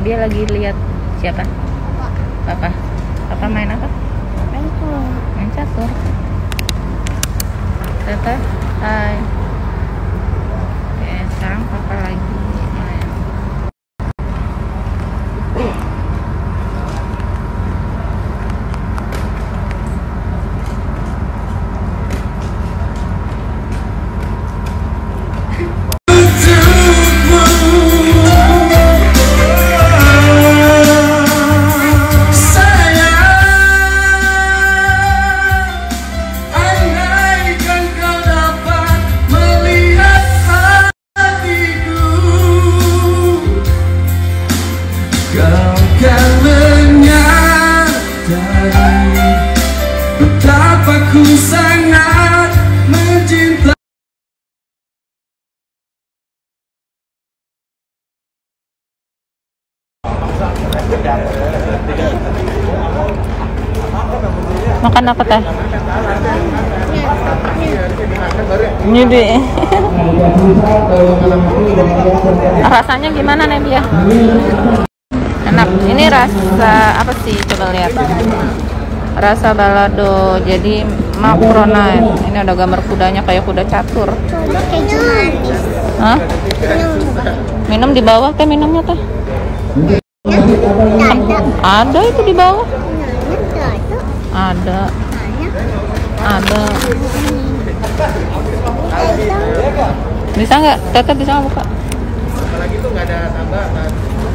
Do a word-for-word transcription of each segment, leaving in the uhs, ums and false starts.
Nebia lagi lihat siapa? Papa. Papa main apa? Main catur. Tata, hai. Oke, sekarang papa lagi main. Betapa ku sangat mencintai. Makan apa teh? Ini deh. Rasanya gimana Nebia? Enak. Ini rasa apa sih? Coba lihat. Rasa balado, jadi makrona. Ini ada gambar kudanya kayak kuda catur. Keju manis. Hah? Minum di bawah teh, minumnya teh. Ada itu di bawah. Ada. Ada. Bisa nggak? Teteh bisa nggak buka? Apalagi tuh nggak ada tambahan.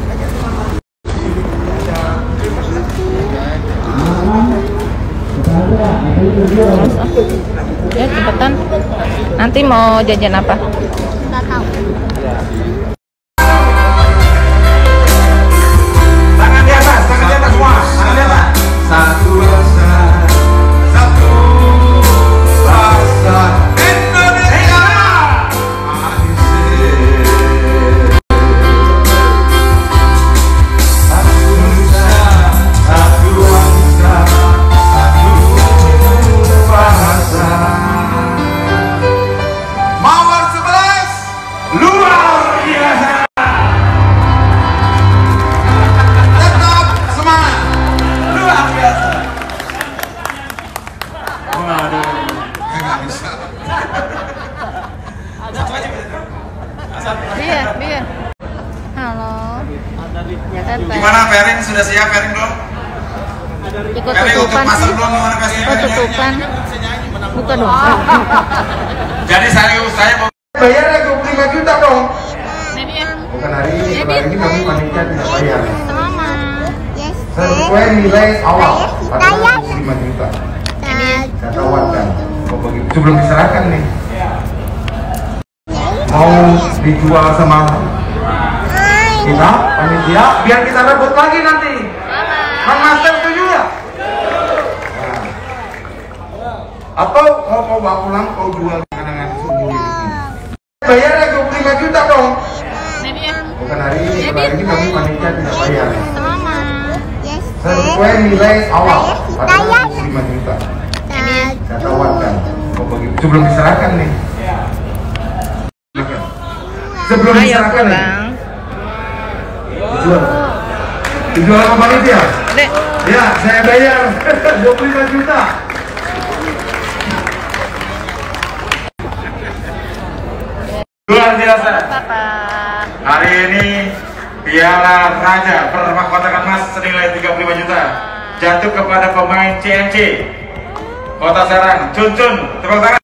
Ya cepetan. Nanti mau jajan apa? Nggak tahu. Tangan di atas, tangan di atas semua, tangan di atas. Satu rasa, satu rasa Indonesia. Satu nusa, satu bangsa, satu bahasa. Mawar sebelas, luar biasa. Tetap semangat, luar biasa. Waduh, nggak bisa. Iya, iya. Halo. Teteh. Gimana Ferin, sudah siap Ferin belum? Ikut Ferin untuk tutupan pasar sih. belum, gimana Ferin? Oh tutupan. Buka dong. Jadi saya saya mau bayar ya dua puluh lima juta dong. Nebia. Bukan hari ini, kalau hari ini kami panitia tidak bayar. Mama. Yes. Sesuai nilai awal pada dua puluh lima juta. Saya tawarkan. Oh, begitu. Sebelum diserahkan nih, mau dijual sama kita panitia, biar kita rebut lagi nanti. Kang Master setuju ya? Nah. Atau mau kau bawa pulang, kau jual kenangan sembunyi di sini. Bayar ya dua puluh lima juta dong. Nebia. Bukan hari ini, kalau hari ini kami panitia tidak bayar. Mama. Yes. Sesuai nilai awal pada dua puluh lima juta. Saya tawarkan. Oh, begitu. Sebelum diserahkan nih. Sebelum Ayo diserahkan nih. pulang. Dijual. Dijual sama panitia? Dek. Ya, saya bayar dua puluh lima juta. Luar biasa. Papa. Hari ini Piala Raja bermahkotakan emas senilai tiga puluh lima juta jatuh kepada pemain C M C Kota Serang. Cun Cun, tepuk tangan.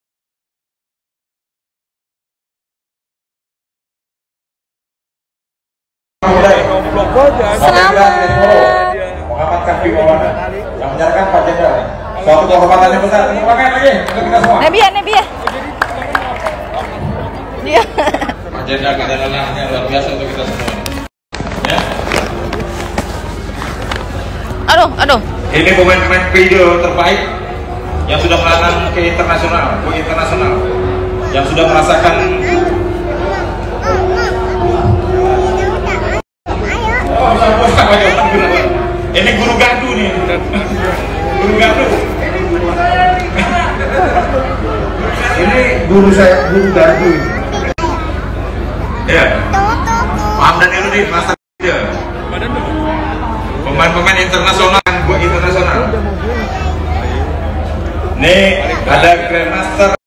Selamat. Muhammad Kafi Mawana yang menyiarkan Pak Jenderal. Suatu kehormatan yang besar. Tepuk tangan lagi untuk kita semua. Nebia, Nebia. Dia. Pak Jenderal kedatangannya luar biasa untuk kita semua. Ya. Aduh, aduh. Ini pemain-pemain video terbaik yang sudah melangkah ke internasional, ke internasional, yang sudah merasakan. Ini guru gardu nih, guru gardu. Ini guru saya, guru gardu. Ya. Paham dan Erudin, masa dia. internasional, gua internasional. Nih ada Grandmaster